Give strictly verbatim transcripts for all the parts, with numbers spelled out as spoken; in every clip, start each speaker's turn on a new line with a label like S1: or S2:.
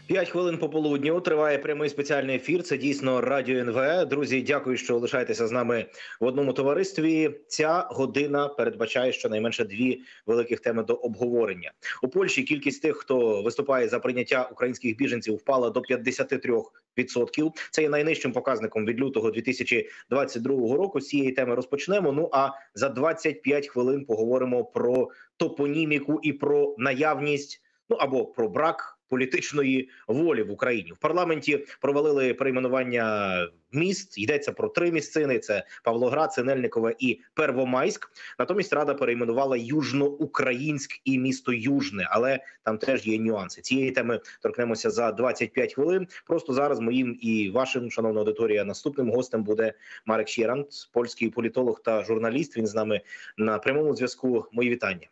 S1: П'ять хвилин пополудню триває прямий спеціальний ефір. Це дійсно радіо ен ве е. Друзі, дякую, що лишаєтеся з нами в одному товаристві. Ця година передбачає щонайменше дві великих теми до обговорення. У Польщі кількість тих, хто виступає за прийняття українських біженців, впала до п'ятдесят три відсотки. Це є найнижчим показником від лютого дві тисячі двадцять другого року. З цієї теми розпочнемо. Ну а за двадцять п'ять хвилин поговоримо про топоніміку і про наявність, ну або про брак політичної волі в Україні. В парламенті провалили перейменування міст. Йдеться про три місцини: це Павлоград, Синельникове і Первомайськ. Натомість Рада перейменувала Южноукраїнськ і місто Южне, але там теж є нюанси. Цієї теми торкнемося за двадцять п'ять хвилин. Просто зараз моїм і вашим, шановна аудиторія, наступним гостем буде Марек Сєрант, польський політолог та журналіст. Він з нами на прямому зв'язку. Мої вітання.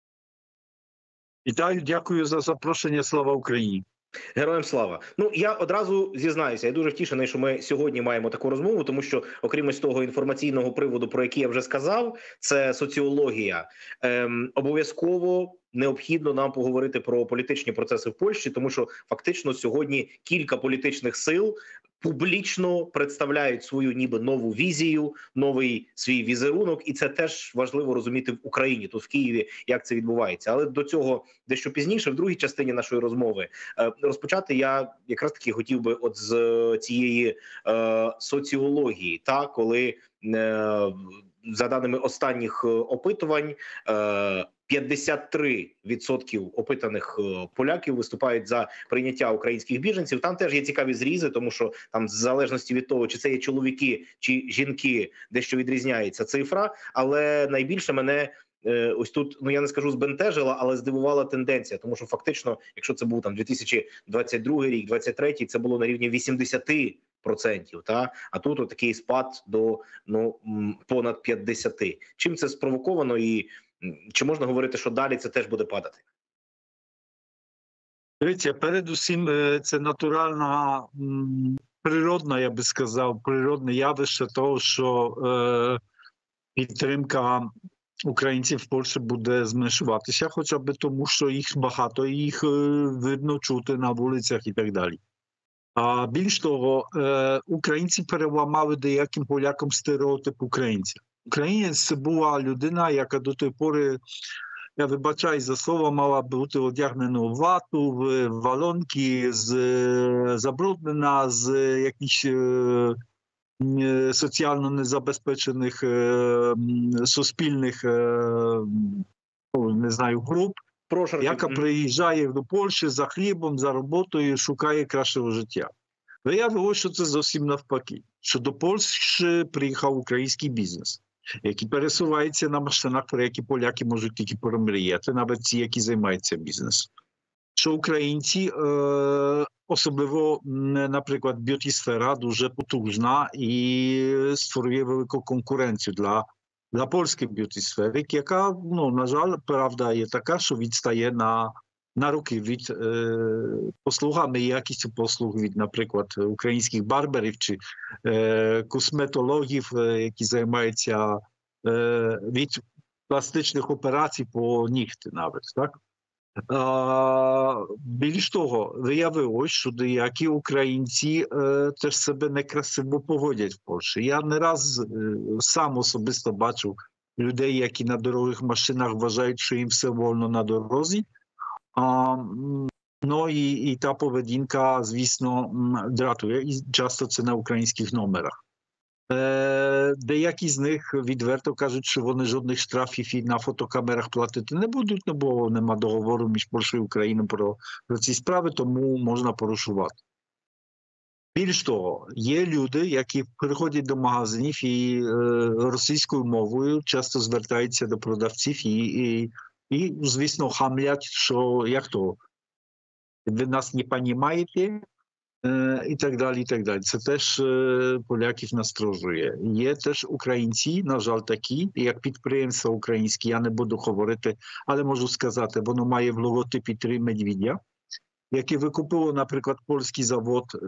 S2: Вітаю, дякую за запрошення. Слава Україні!
S1: Героям слава! Ну, я одразу зізнаюся, я дуже втішений, що ми сьогодні маємо таку розмову, тому що, окрім ось того інформаційного приводу, про який я вже сказав, це соціологія, ем, обов'язково необхідно нам поговорити про політичні процеси в Польщі, тому що фактично сьогодні кілька політичних сил публічно представляють свою ніби нову візію, новий свій візерунок, і це теж важливо розуміти в Україні, тут в Києві, як це відбувається. Але до цього дещо пізніше, в другій частині нашої розмови, розпочати я якраз таки хотів би от з цієї е, соціології, та коли е, за даними останніх опитувань, е, п'ятдесят три відсотки опитаних поляків виступають за прийняття українських біженців. Там теж є цікаві зрізи, тому що там, в залежності від того, чи це є чоловіки, чи жінки, дещо відрізняється цифра. Але найбільше мене ось тут, ну я не скажу збентежила, але здивувала тенденція, тому що фактично, якщо це був там дві тисячі двадцять другий рік, двадцять третій, це було на рівні вісімдесят процентів, та а тут такий спад до ну понад п'ятдесят. Чим це спровоковано і чи можна говорити, що далі це теж буде падати?
S2: Дивіться, передусім це натуральна, природна, я би сказав, природне явище того, що е, підтримка українців в Польщі буде зменшуватися, хоча б тому, що їх багато, їх видно чути на вулицях і так далі. А більш того, е, українці переламали деяким полякам стереотип українців. Українець – це була людина, яка до тої пори, я вибачаю за слово, мала бути одягнена в вату, в валонки, з, забруднена з якихось е, соціально незабезпечених е, суспільних, е, не знаю, груп, Прошу, яка приїжджає до Польщі за хлібом, за роботою, шукає кращого життя. Виявилося, що це зовсім навпаки. Що до Польщі приїхав український бізнес, який пересувається на машинах, про які поляки можуть тільки промріяти, навіть ті, які займаються бізнесом. Що українці, особливо, наприклад, б'юті-сфера дуже потужна і створює велику конкуренцію для Dla polskiej beauty sfery, яка, ну, на жаль, правда є така, що відстає на, на роки від е, послугами і якістю послуг від, наприклад, українських барберів чи е, косметологів, е, які займаються е, від пластичних операцій по нігти навіть, так? А, більш того, виявилось, що деякі українці е, теж себе некрасиво поводять в Польщі. Я не раз е, сам особисто бачив людей, які на дорогих машинах вважають, що їм все вольно на дорозі. А, ну і, і та поведінка, звісно, дратує. І часто це на українських номерах. Деякі з них відверто кажуть, що вони жодних штрафів і на фотокамерах платити не будуть, ну, бо нема договору між Польщею і Україною про, про ці справи, тому можна порушувати. Більш того, є люди, які приходять до магазинів і е, російською мовою часто звертаються до продавців і, і, і звісно, хамлять, що як то, ви нас не розумієте, і так далі, і так далі. Це теж поляків насторожує. Є теж українці, на жаль, такі, як підприємства українські, я не буду говорити, але можу сказати, воно має в логотипі три медвідя, яке викупило, наприклад, польський завод е-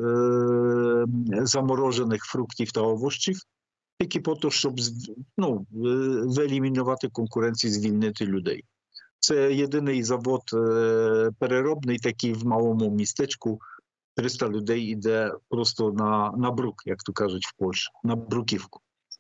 S2: заморожених фруктів та овочів, тільки по то, щоб ну, виелімінувати конкуренцію, звільнити людей. Це єдиний завод е- переробний такий в малому містечку, триста людей йде просто на, на брук, як то кажуть в Польщі, на бруківку.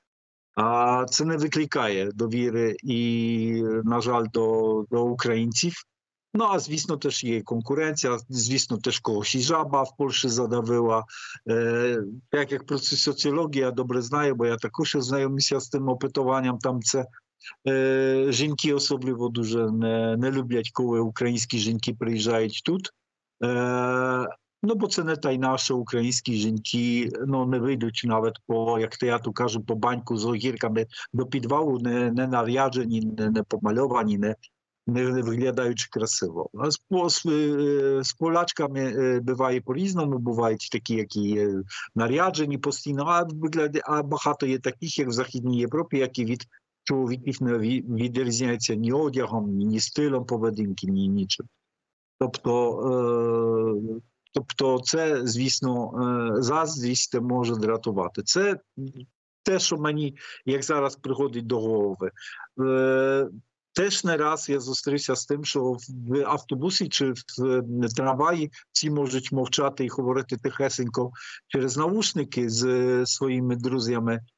S2: А це не викликає довіри і, на жаль, до, до українців. Ну, а звісно, теж є конкуренція, звісно, теж когось і жаба в Польщі задавила. Е, так як про цю соціологію я добре знаю, бо я також знайомився з тим опитуванням, там це е, жінки особливо дуже не, не люблять, коли українські жінки приїжджають тут. Е, ну, бо це не тайна, що українські жінки ну, не вийдуть навіть по, як то я тут кажу, по баньку з огірками до підвалу, не, не наряджені, не, не помальовані, не, не виглядаючи красиво. А з, з, з Полячками буває по-різному, бувають такі, які наряджені постійно, а, вигляд, а багато є таких, як в Західній Європі, які від чоловіків не відрізняються ні одягом, ні стилем поведінки, ні нічим. Тобто, е, тобто це, звісно, е, заздрість може дратувати. Це те, що мені, як зараз приходить до голови. Е, теж не раз я зустрівся з тим, що в автобусі чи в трамваї всі можуть мовчати і говорити тихесенько через навушники з своїми друзями, е,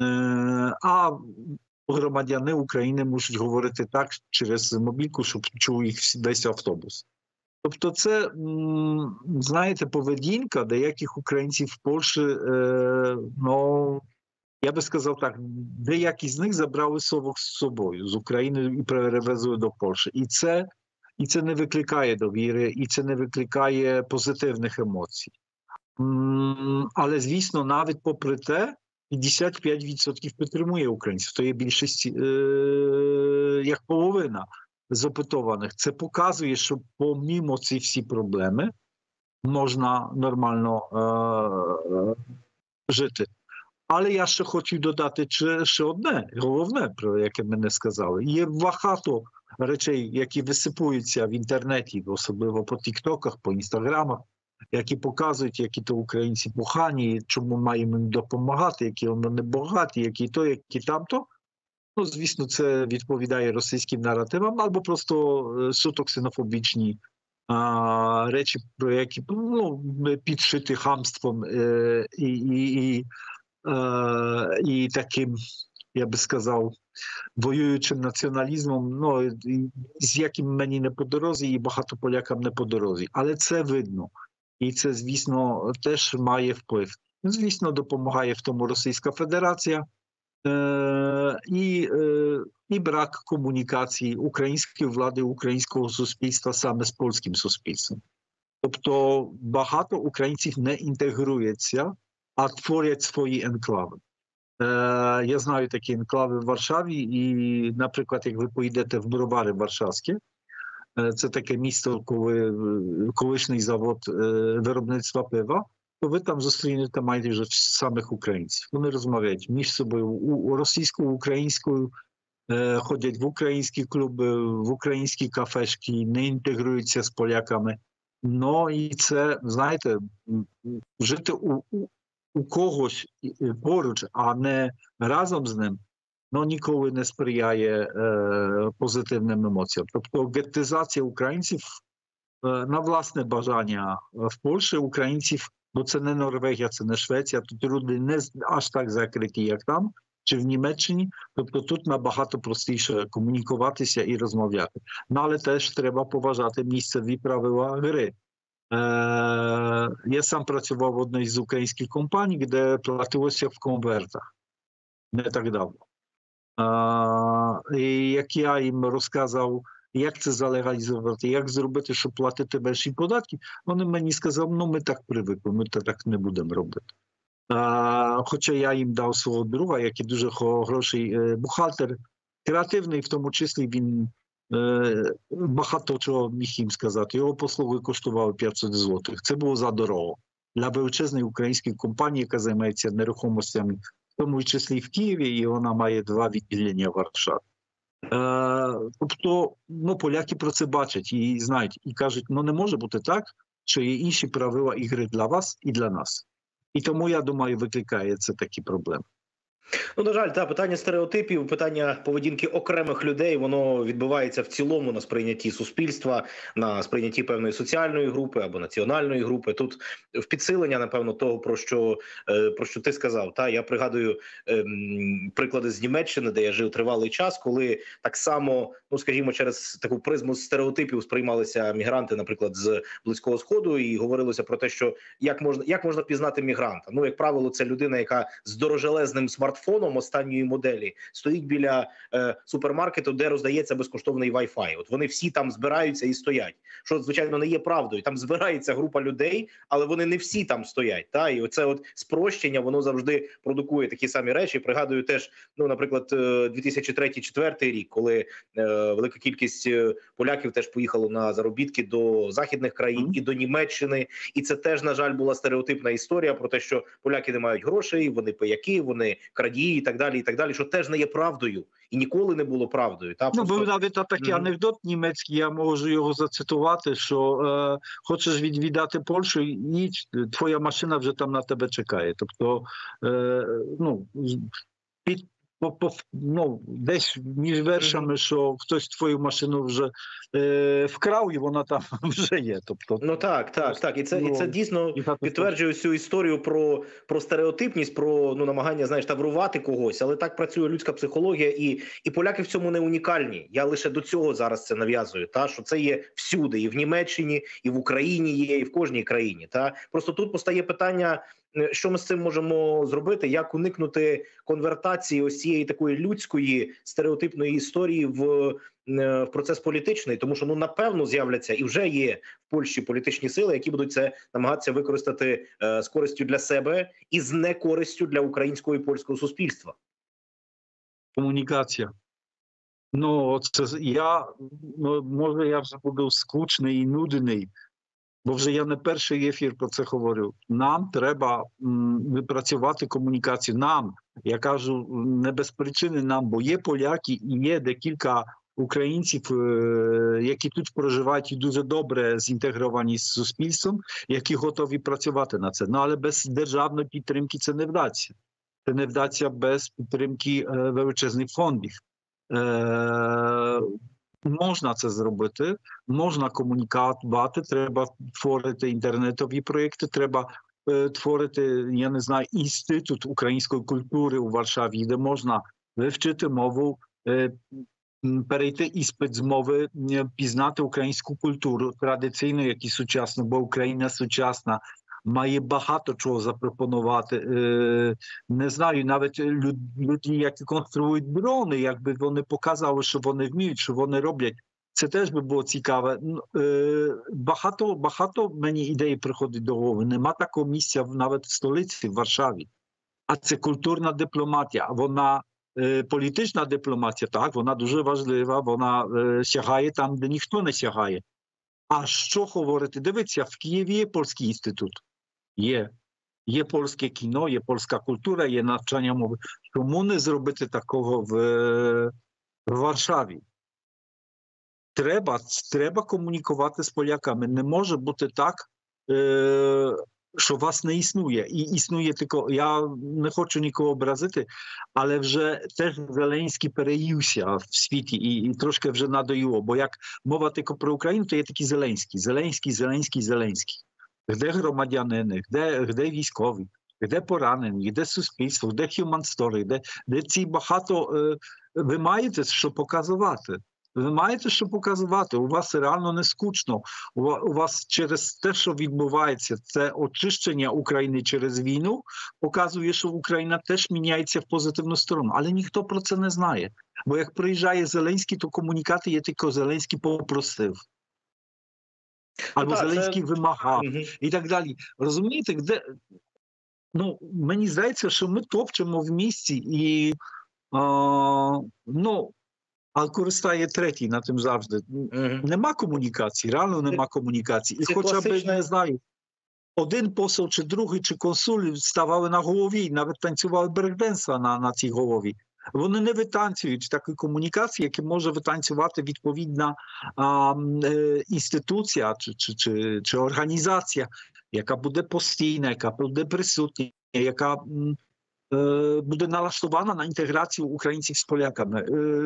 S2: а громадяни України мусять говорити так через мобільку, щоб чув їх весь автобус. Тобто це, знаєте, поведінка деяких українців в Польщі, е, ну, я би сказав так, деякі з них забрали совок з собою, з України і перевезли до Польщі. І це, і це не викликає довіри, і це не викликає позитивних емоцій. М, але, звісно, навіть попри те, п'ятдесят п'ять відсотків підтримує українців. То є більшість, е, як половина з опитованих. Це показує, що помімо ці всі проблеми можна нормально е, жити. Але я ще хочу додати ще одне, головне, про яке ми не сказали. Є багато речей, які висипуються в інтернеті, особливо по тіктоках, по інстаграмах, які показують, які то українці погані, чому маємо їм допомагати, які вони багаті, які то, які там-то. Ну, звісно, це відповідає російським наративам, або просто суто ксенофобічні а, речі, про які ну, підшиті хамством е, і, і, і, е, і таким, я би сказав, воюючим націоналізмом, ну, з яким мені не по дорозі і багато полякам не по дорозі. Але це видно. І це, звісно, теж має вплив. Звісно, допомагає в тому Російська Федерація, е, і, е, і брак комунікації української влади, українського суспільства саме з польським суспільством. Тобто багато українців не інтегрується, а творять свої енклави. Е, я знаю такі енклави в Варшаві, і, наприклад, як ви поїдете в Бровари Варшавське, це таке місто, коли колишній завод е, виробництва пива, то ви там зустрінете майже самих українців. Вони розмовляють між собою у, у російською, українською, е, ходять в українські клуби, в українські кафешки, не інтегруються з поляками. Ну і це, знаєте, жити у, у, у когось поруч, а не разом з ним, ну, ніколи не сприяє е, позитивним емоціям. Тобто геттизація українців е, на власне бажання в Польщі українців, бо це не Норвегія, це не Швеція, тут люди не аж так закриті, як там, чи в Німеччині, тобто тут набагато простіше комунікуватися і розмовляти. Ну, але теж треба поважати місцеві правила гри. Е, я сам працював в одній з українських компаній, де платилося в конвертах не так давно. А, і як я їм розказав, як це залегалізувати, як зробити, щоб платити менші податки, вони мені сказали, ну ми так привикли, ми так не будемо робити. А, хоча я їм дав свого друга, який дуже хороший е, бухгалтер, креативний, в тому числі він е, багато чого міг їм сказати. Його послуги коштували п'ятсот злотих. Це було задорого для величезної української компанії, яка займається нерухомостями, в тому числі в Києві, і вона має два відділення в Варшаві. Е, тобто, ну, поляки про це бачать і знають, і кажуть, ну не може бути так, що є інші правила ігри для вас і для нас. І тому, я думаю, викликає це такі проблеми.
S1: Ну, на жаль, та питання стереотипів, питання поведінки окремих людей, воно відбувається в цілому на сприйнятті суспільства, на сприйнятті певної соціальної групи або національної групи. Тут в підсилення, напевно, того, про що е, про що ти сказав. Та я пригадую ем, приклади з Німеччини, де я жив тривалий час, коли так само, ну скажімо, через таку призму стереотипів сприймалися мігранти, наприклад, з Близького Сходу, і говорилося про те, що як можна як можна пізнати мігранта. Ну, як правило, це людина, яка з дорожелезним смартфоном останньої моделі стоїть біля е, супермаркету, де роздається безкоштовний Wi-Fi. От вони всі там збираються і стоять. Що, звичайно, не є правдою. Там збирається група людей, але вони не всі там стоять. Та і оце от спрощення, воно завжди продукує такі самі речі. Пригадую теж, ну, наприклад, дві тисячі третій - дві тисячі четвертий рік, коли е, велика кількість поляків теж поїхало на заробітки до західних країн mm. і до Німеччини. І це теж, на жаль, була стереотипна історія про те, що поляки не мають грошей, вони пияки, вони крадії і так далі, і так далі, що теж не є правдою і ніколи не було правдою. Та,
S2: просто... Ну, був навіть такий mm-hmm. анекдот німецький, я можу його зацитувати, що е, хочеш відвідати Польщу, ніч, твоя машина вже там на тебе чекає. Тобто, е, ну, під По, по, ну, десь між вершами, що хтось твою машину вже е, вкрав, і вона там вже є. Тобто,
S1: ну так, так, так. І це, ну, і це дійсно і підтверджує цю історію про, про стереотипність, про ну, намагання, знаєш, таврувати когось. Але так працює людська психологія, і, і поляки в цьому не унікальні. Я лише до цього зараз це нав'язую, та, що це є всюди, і в Німеччині, і в Україні є, і в кожній країні. Та. Просто тут постає питання, що ми з цим можемо зробити, як уникнути конвертації ось цієї такої людської стереотипної історії в, в процес політичний, тому що, ну, напевно, з'являться і вже є в Польщі політичні сили, які будуть це намагатися використати е, з користю для себе і з некористю для українського і польського суспільства.
S2: Комунікація. Ну, це я, ну, може, я вже буду скучний і нудний, бо вже я не перший ефір про це говорю. Нам треба м, випрацювати комунікацію. Нам, я кажу, не без причини нам, бо є поляки і є декілька українців, е, які тут проживають і дуже добре зінтегровані з суспільством, які готові працювати на це. Ну, але без державної підтримки це не вдасться. Це не вдасться без підтримки е, величезних фондів. Е, Можна це зробити, можна комунікувати, треба творити інтернетові проєкти, треба е, творити, я не знаю, інститут української культури у Варшаві, де можна вивчити мову, е, перейти іспит з мови, пізнати українську культуру, традиційну, як і сучасну, бо Україна сучасна, має багато чого запропонувати. Е, не знаю, навіть люд, люди, які конструюють дрони, якби вони показали, що вони вміють, що вони роблять, це теж би було цікаве. Е, багато, багато мені ідей приходить до голови. Нема такого місця навіть в столиці, в Варшаві. А це культурна дипломатія. Вона е, політична дипломатія, так, вона дуже важлива, вона е, сягає там, де ніхто не сягає. А що говорити? Дивіться, в Києві є Польський інститут. Є. Є польське кіно, є польська культура, є навчання мови. Чому не зробити такого в, в Варшаві? Треба, треба комунікувати з поляками. Не може бути так, е, що вас не існує. І існує тільки, я не хочу нікого образити, але вже теж Зеленський переївся в світі і, і трошки вже надоїло. Бо як мова тільки про Україну, то є такий Зеленський. Зеленський, Зеленський, Зеленський. Де громадянини, де, де військові, де поранені, де суспільство, де human story, де, де ці багато... Е, ви маєте що показувати. Ви маєте що показувати. У вас реально не скучно. У, у вас через те, що відбувається, це очищення України через війну, показує, що Україна теж міняється в позитивну сторону. Але ніхто про це не знає. Бо як приїжджає Зеленський, то комунікати є тільки Зеленський попросив. Або
S1: ну,
S2: Зеленський це... вимагав, угу. І так далі. Розумієте, де... Ну, мені здається, що ми топчемо в місці і, а, ну, а користає третій на тим завжди. Угу. Нема комунікації, реально нема комунікації. І це хоча класичне... б, не знаю, один посол, чи другий, чи консуль ставали на голові, навіть танцювали брейк-денса на, на цій голові. Вони не витанцюють такої комунікації, яку може витанцювати відповідна а, е, інституція чи, чи, чи, чи організація, яка буде постійна, яка буде присутня, яка м, буде налаштована на інтеграцію українців з поляками.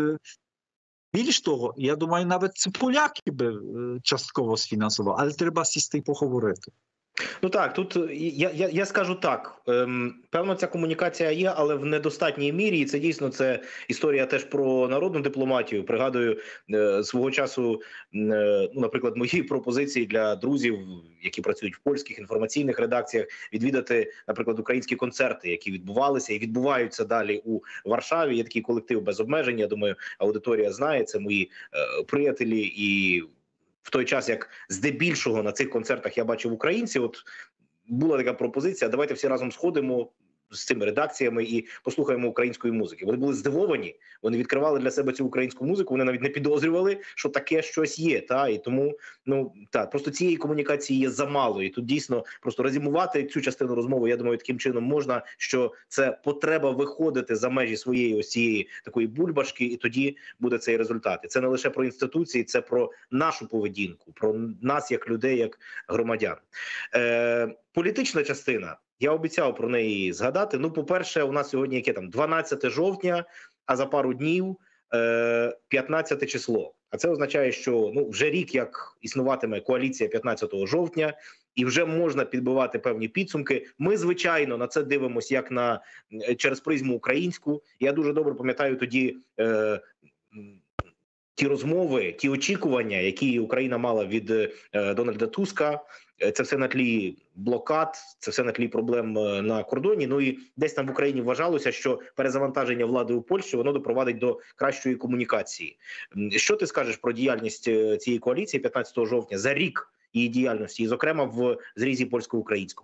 S2: Більш того, я думаю, навіть це поляки би частково сфінансували, але треба сісти і поговорити.
S1: Ну так, тут я я, я скажу так. Ем, певно, ця комунікація є, але в недостатній мірі. І це дійсно це історія теж про народну дипломатію. Пригадую е, свого часу, е, ну, наприклад, мої пропозиції для друзів, які працюють в польських інформаційних редакціях, відвідати, наприклад, українські концерти, які відбувалися і відбуваються далі у Варшаві. Є такий колектив без обмежень. Я думаю, аудиторія знає, це мої е, приятелі і. В той час, як здебільшого на цих концертах я бачив українців, от була така пропозиція, давайте всі разом сходимо з цими редакціями і послухаємо української музики. Вони були здивовані, вони відкривали для себе цю українську музику, вони навіть не підозрювали, що таке щось є. Та? І тому, ну, та, просто цієї комунікації є замало. І тут дійсно просто резюмувати цю частину розмови, я думаю, таким чином можна, що це потреба виходити за межі своєї ось цієї такої бульбашки, і тоді буде цей результат. І це не лише про інституції, це про нашу поведінку, про нас як людей, як громадян. Е, політична частина. Я обіцяв про неї згадати. Ну, по-перше, у нас сьогодні яке там дванадцяте жовтня, а за пару днів е, п'ятнадцяте число. А це означає, що ну вже рік як існуватиме коаліція п'ятнадцятого жовтня, і вже можна підбивати певні підсумки. Ми, звичайно, на це дивимося як на через призму українську. Я дуже добре пам'ятаю тоді е, ті розмови, ті очікування, які Україна мала від е, Дональда Туска. Це все на тлі блокад, це все на тлі проблем на кордоні. Ну і десь там в Україні вважалося, що перезавантаження влади у Польщі, воно допровадить до кращої комунікації. Що ти скажеш про діяльність цієї коаліції п'ятнадцятого жовтня за рік її діяльності, і зокрема в зрізі польсько-українському?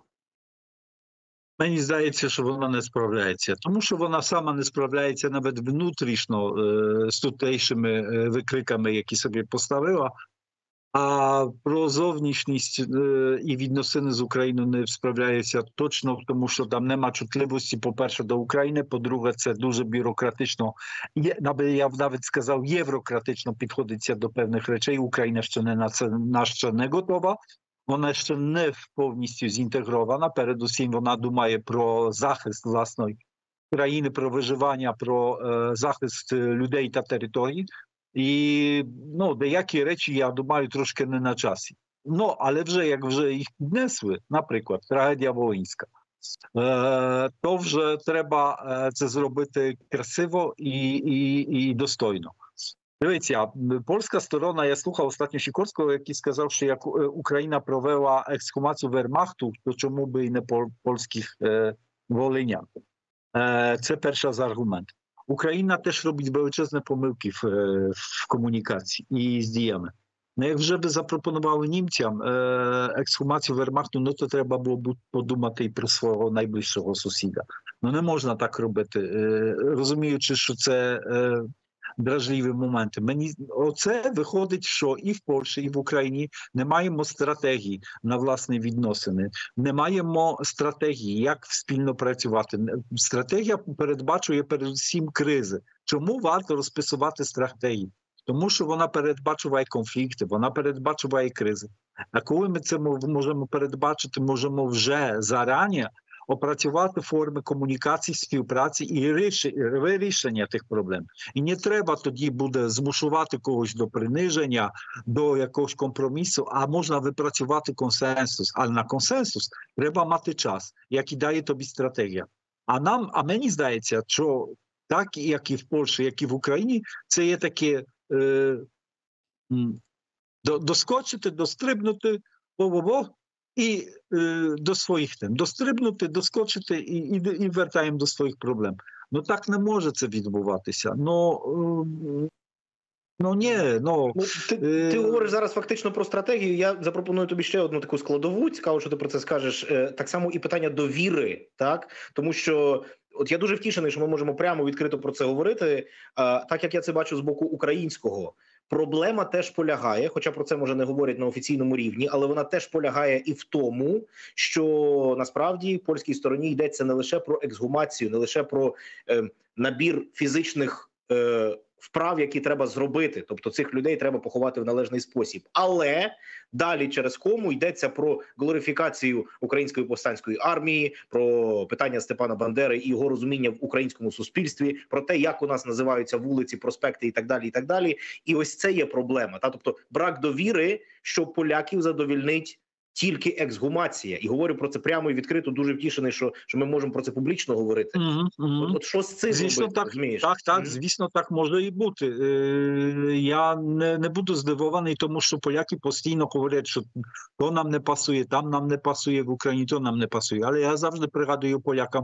S2: Мені здається, що вона не справляється, тому що вона сама не справляється навіть внутрішньо е, з тутейшими е, викриками, які собі поставила. А про зовнішність е, і відносини з Україною не справляється точно, тому що там нема чутливості, по-перше, до України, по-друге, це дуже бюрократично, є, я б навіть сказав, єврократично підходиться до певних речей. Україна ще не на це на ще не готова, вона ще не повністю зінтегрована, передусім вона думає про захист власної країни, про виживання, про е, захист людей та територій. І ну, деякі речі, я думаю, трошки не на часі. Ну, але вже, як вже їх піднесли, наприклад, трагедія Волинська, е, то вже треба е, це зробити красиво і, і, і достойно. Дивіться, польська сторона, я слухав ostatnio Sikorskiego, який сказав, що як Україна провела ексхумацію Вермахту, то чому би і не польських е, волинян. Е, це перший з аргументів. Україна теж робить величезні помилки в, в комунікації і з діями. Ну, як вже би запропонували німцям е, ексхумацію Вермахту, ну то треба було б подумати і про свого найближчого сусіда. Ну не можна так робити, е, розуміючи, що це е, дражливі моменти. Мені оце виходить, що і в Польщі, і в Україні не маємо стратегії на власні відносини, не маємо стратегії, як спільно працювати. Стратегія передбачує передусім кризи. Чому варто розписувати стратегії? Тому що вона передбачує конфлікти, вона передбачує кризи. А коли ми це можемо передбачити, можемо вже зарані опрацювати форми комунікації, співпраці і вирішення тих проблем. І не треба тоді буде змушувати когось до приниження, до якогось компромісу, а можна випрацювати консенсус. Але на консенсус треба мати час, який дає тобі стратегія. А нам, а мені здається, що так, як і в Польщі, як і в Україні, це є таке е, доскочити, дострибнути, во-во-во, і е, до своїх тем. Дострибнути, доскочити і, і, і вертаємо до своїх проблем. Ну так не може це відбуватися. Ну, е, ну ні, ну...
S1: ну ти, е... ти говориш зараз фактично про стратегію. Я запропоную тобі ще одну таку складову. Цікаво, що ти про це скажеш. Е, так само і питання довіри, так? Тому що от я дуже втішений, що ми можемо прямо відкрито про це говорити. Е, так як я це бачу з боку українського. Проблема теж полягає, хоча про це, може, не говорять на офіційному рівні, але вона теж полягає і в тому, що насправді польській стороні йдеться не лише про ексгумацію, не лише про е, набір фізичних е, вправ, які треба зробити. Тобто цих людей треба поховати в належний спосіб. Але далі через кому йдеться про глорифікацію української повстанської армії, про питання Степана Бандери і його розуміння в українському суспільстві, про те, як у нас називаються вулиці, проспекти і так далі, і так далі. І ось це є проблема. Та тобто брак довіри, що поляків задовільнить тільки ексгумація. І говорю про це прямо і відкрито, дуже втішений, що, що ми можемо про це публічно говорити.
S2: Угу, угу.
S1: От, от що з цим
S2: звісно,
S1: робити,
S2: так,
S1: розумієш?
S2: так, так,
S1: Мгм.
S2: звісно, так може і бути. Е, я не, не буду здивований, тому що поляки постійно говорять, що то нам не пасує, там нам не пасує, в Україні то нам не пасує. Але я завжди пригадую полякам,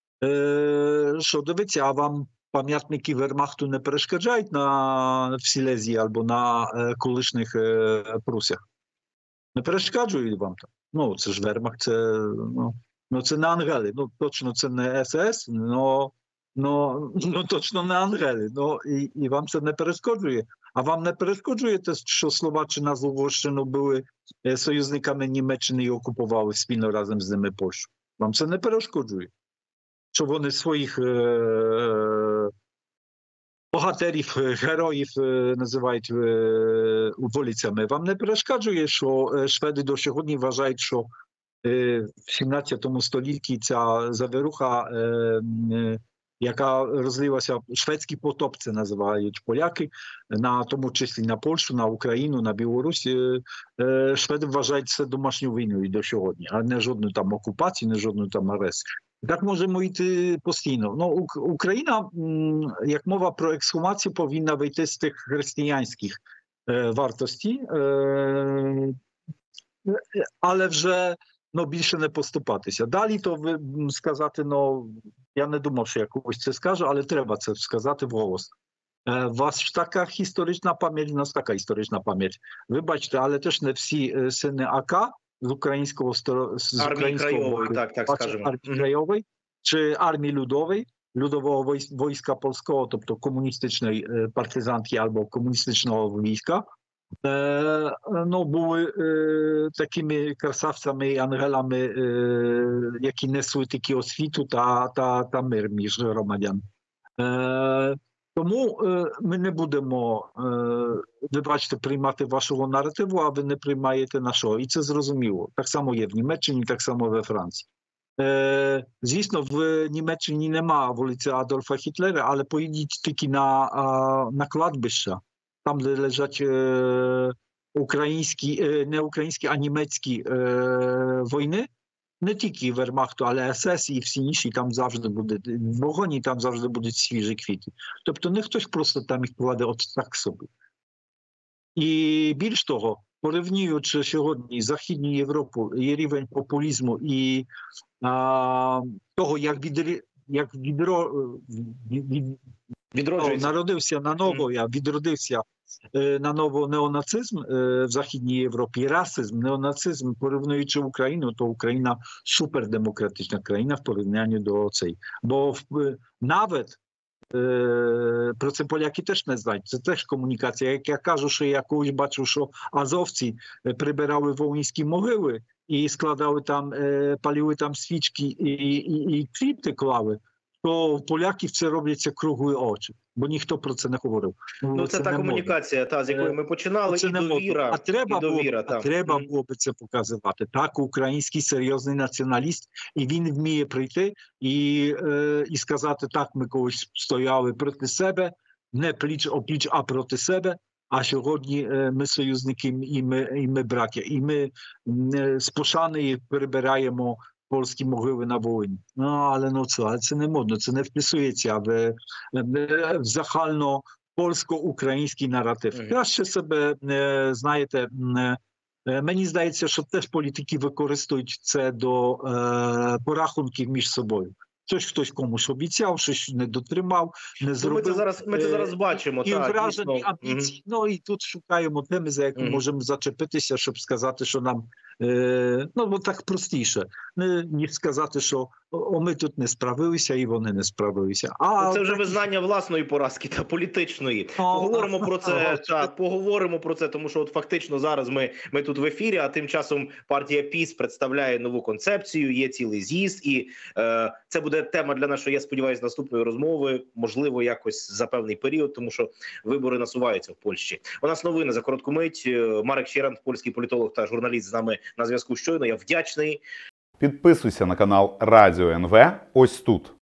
S2: е, що дивіться, а вам пам'ятники Вермахту не перешкоджають на, в Сілезії або на е, колишніх е, Прусях? Не перешкоджують вам там. Ну, це ж Вермахт, це, ну, ну, це не ангели. Ну, точно це не ес-ес, но, но, ну, точно не ангели. Ну, і, і вам це не перешкоджує. А вам не перешкоджує те, що Словаччина з Угорщиною були е, союзниками Німеччини і окупували спільно разом з ними Польщу? Вам це не перешкоджує? Що вони своїх е, богатирів, героїв е, називають е, вулицями. Вам не перешкоджує, що е, шведи до сьогодні вважають, що е, в сімнадцятому столітті ця завируха, е, е, яка розлилася, шведські потопці називають поляки, на тому числі на Польщу, на Україну, на Білорусь, е, е, шведи вважають це домашньою війною до сьогодні, а не жодної там окупації, не жодної там агресії. Так можемо йти постійно. Ну, Україна, як мова про ексгумацію, повинна вийти з тих християнських е, вартостей, е, але вже ну, більше не поступатися. Далі то ви сказати, ну, я не думав, що я комусь це скажу, але треба це сказати вголос. Е, у вас ж така історична пам'ять, у нас така історична пам'ять. Ви бачите, але теж не всі е, сини АК з українського з
S1: Армії
S2: українського
S1: краєвої,
S2: боку,
S1: так, так
S2: бачите,
S1: скажемо.
S2: армії
S1: Мгм.
S2: краєвої, чи армії людової, Людового війська польського, тобто комуністичної е, партизанки або комуністичного війська, е, ну, були е, такими красавцями і ангелами, е, які несли такі освіту та, та, та мир між громадян. Е, тому е, ми не будемо, е, ви бачите, приймати вашого наративу, а ви не приймаєте нашого. І це зрозуміло. Так само є в Німеччині, так само во Франції. Е, звісно, в Німеччині нема вулиці Адольфа Гітлера, але поїдіть тільки на, а, на кладбища, там, де лежать е, українські, е, не українські, а німецькі е, війни, не тільки Вермахту, але ес-ес і всі інші, там завжди буде вогонь, і там завжди будуть свіжі квіти. Тобто не хтось просто там їх кладе от так собі. І більш того, порівнюючи сьогодні Західну Європу і рівень популізму і а, того, як, відрі, як відро, від, від,
S1: Відроджується.
S2: народився на ново, я відродився е, на ново неонацизм е, в Західній Європі, і расизм, неонацизм, порівнюючи Україну, то Україна супердемократична країна в порівнянні до цей. Бо в, навіть е, про це поляки теж не знають, це теж комунікація. Як я кажу, що я колись бачив, що азовці прибирали воїнські могили і складали там, е, палили там свічки і, і, і квіти клали, то в поляків це робляться круглі очі, бо ніхто про це не говорив.
S1: Ну, це, це та комунікація, та, з якої ми починали,
S2: це
S1: і довіра.
S2: А треба,
S1: і довіра,
S2: було, а треба mm. було би це показувати. Так, український серйозний націоналіст, і він вміє прийти і, е, і сказати, так, ми колись стояли проти себе, не пліч-опліч, а проти себе, а сьогодні е, ми союзники, і ми, і ми браття, і ми е, з пошани перебираємо польські могили на Волині. Ну, але ну це, це не модно, це не вписується в, в загально польсько-український наратив. Mm-hmm. Краще себе, знаєте, мені здається, що теж політики використовують це до е, порахунків між собою. Щось хтось комусь обіцяв, щось не дотримав, не зробив.
S1: Ми це зараз, ми це зараз бачимо.
S2: І
S1: та,
S2: вражені
S1: дійсно.
S2: амбіції. Mm-hmm. Ну і тут шукаємо теми, за які mm-hmm. можемо зачепитися, щоб сказати, що нам, е, ну, так простіше, не, ніж сказати, що о, ми тут не справилися, і вони не справилися. А
S1: Це вже
S2: так-
S1: визнання власної поразки та політичної. Поговоримо про це. Так, поговоримо про це, тому що от фактично зараз ми, ми тут в ефірі, а тим часом партія ПіС представляє нову концепцію, є цілий з'їзд, і е, це буде тема для нашої, я сподіваюся, наступної розмови, можливо, якось за певний період, тому що вибори насуваються в Польщі. У нас новини за коротку мить. Марек Щерант, польський політолог та журналіст, з нами на зв'язку щойно. Я вдячний.
S3: Підписуйся на канал Радіо ен ве ось тут.